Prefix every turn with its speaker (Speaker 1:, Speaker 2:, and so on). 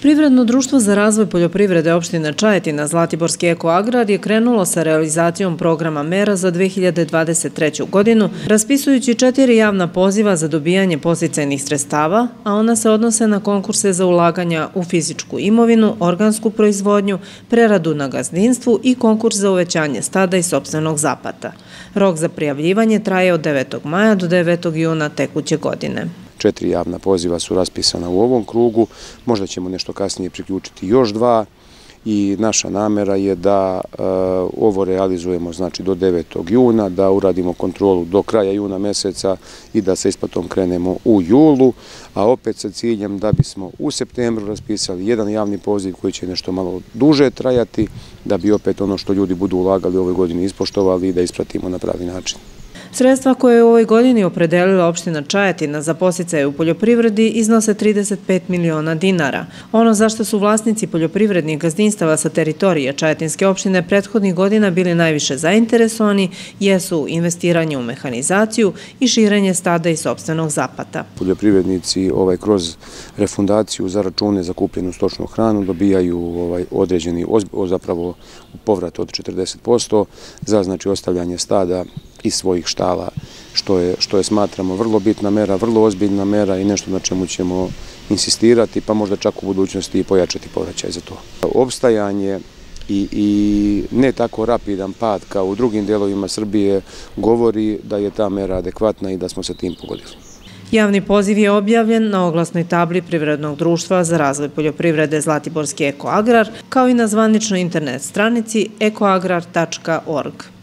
Speaker 1: Privredno društvo za razvoj poljoprivrede opštine Čajetina Zlatiborski Eko Agrar je krenulo sa realizacijom programa mera za 2023. godinu, raspisujući 4 javna poziva za dobijanje podsticajnih sredstava, a ona se odnose na konkurse za ulaganja u fizičku imovinu, organsku proizvodnju, preradu na gazdinstvu i konkurs za uvećanje stada i sopstvenog zapata. Rok za prijavljivanje traje od 9. maja do 9. juna tekuće godine.
Speaker 2: 4 javna poziva su raspisana u ovom krugu, možda ćemo nešto kasnije priključiti još 2 i naša namera je da ovo realizujemo znači do 9. juna, da uradimo kontrolu do kraja juna meseca i da sa isplatom krenemo u julu, a opet sa ciljem da bismo u septembru raspisali jedan javni poziv koji će nešto malo duže trajati, da bi opet ono što ljudi budu ulagali u ovoj godini ispoštovali i da ispratimo na pravi način.
Speaker 1: Sredstva koje je u ovoj godini opredelila opština Čajetina za podsticaje u poljoprivredi iznose 35 miliona dinara. Ono zašto su vlasnici poljoprivrednih gazdinstava sa teritorije Čajetinske opštine prethodnih godina bili najviše zainteresovani jesu investiranje u mehanizaciju i širenje stada i sopstvenog zapata.
Speaker 2: Poljoprivrednici kroz refundaciju za račune za kupljenu stočnu hranu dobijaju određeni zapravo povrat od 40% za znači ostavljanje stada iz svojih štala, što je smatramo vrlo bitna mera, vrlo ozbiljna mera i nešto na čemu ćemo insistirati, pa možda čak u budućnosti i pojačati povraćaj za to. Opstajanje i ne tako rapidan pad kao u drugim delovima Srbije govori da je ta mera adekvatna i da smo se tim pogodili.
Speaker 1: Javni poziv je objavljen na oglasnoj tabli Privrednog društva za razvoj poljoprivrede Zlatiborski Eko Agrar, kao i na zvaničnoj internet stranici ekoagrar.org.